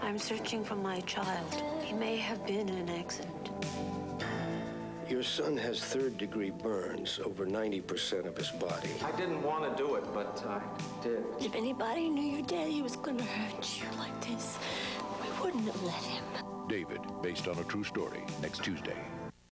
I'm searching for my child. He may have been in an accident. Your son has third-degree burns, over 90% of his body. I didn't want to do it, but I did. If anybody knew your daddy was going to hurt you like this, we wouldn't have let him. David, based on a true story, next Tuesday.